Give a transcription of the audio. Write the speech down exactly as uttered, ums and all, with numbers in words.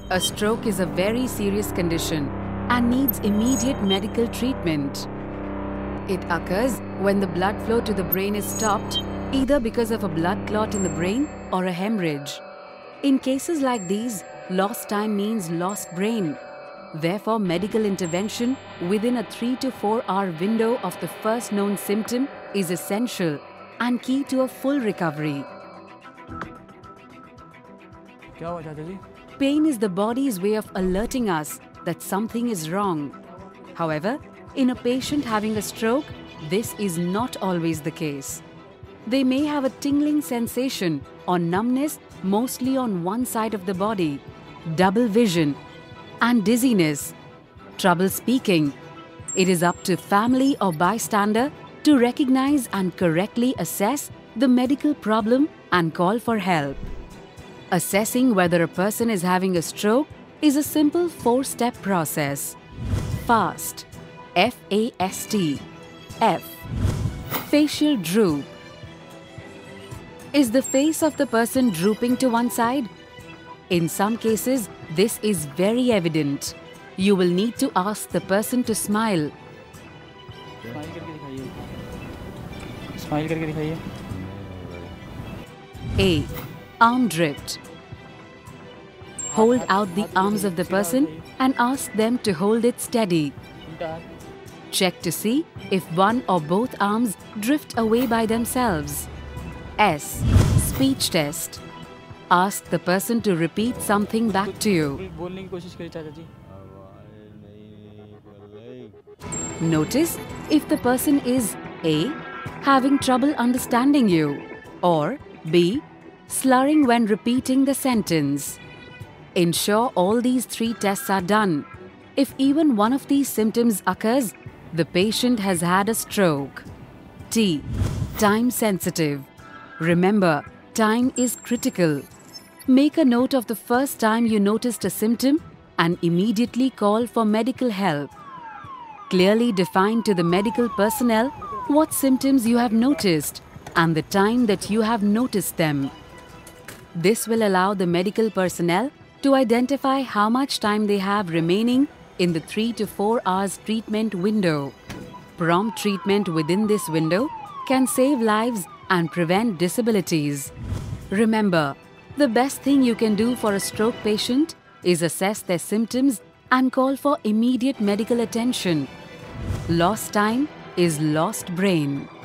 A stroke is a very serious condition and needs immediate medical treatment. It occurs when the blood flow to the brain is stopped, either because of a blood clot in the brain or a hemorrhage. In cases like these, lost time means lost brain. Therefore, medical intervention within a three to four hour window of the first known symptom is essential and key to a full recovery. क्या हुआ चाचा जी? Pain is the body's way of alerting us that something is wrong. However, in a patient having a stroke, this is not always the case. They may have a tingling sensation or numbness mostly on one side of the body, double vision, and dizziness, trouble speaking. It is up to family or bystander to recognize and correctly assess the medical problem and call for help. Assessing whether a person is having a stroke is a simple four-step process. FAST. F A S T. F. Facial droop. Is the face of the person drooping to one side? In some cases, this is very evident. You will need to ask the person to smile. Smile करके दिखाइए। Smile करके दिखाइए। A. Arm drift. Hold out the arms of the person and ask them to hold it steady. Check to see if one or both arms drift away by themselves. S. Speech test. Ask the person to repeat something back to you. बोलने की कोशिश करिए चाचा जी। Notice if the person is A. Having trouble understanding you, or B. Slurring when repeating the sentence. Ensure all these three tests are done. If even one of these symptoms occurs, the patient has had a stroke. T. Time sensitive. Remember, time is critical. Make a note of the first time you noticed a symptom and immediately call for medical help. Clearly define to the medical personnel what symptoms you have noticed and the time that you have noticed them. This will allow the medical personnel to identify how much time they have remaining in the three to four hours treatment window. Prompt treatment within this window can save lives and prevent disabilities. Remember, the best thing you can do for a stroke patient is assess their symptoms and call for immediate medical attention. Lost time is lost brain.